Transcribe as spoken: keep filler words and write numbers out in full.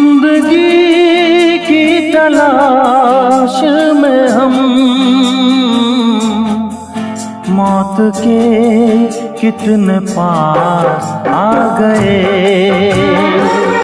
जिंदगी की तलाश में हम मौत के कितने पास आ गए।